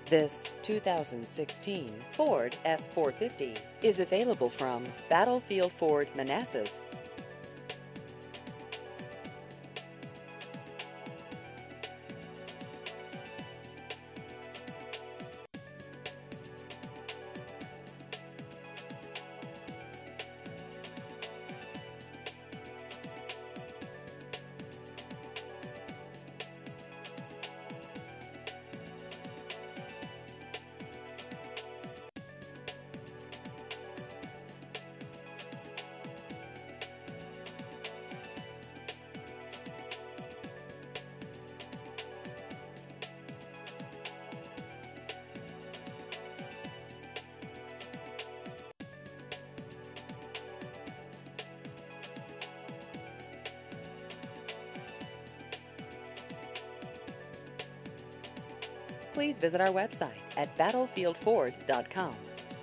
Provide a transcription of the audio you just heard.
This 2016 Ford F-450 is available from Battlefield Ford Manassas. Please visit our website at battlefieldford.com.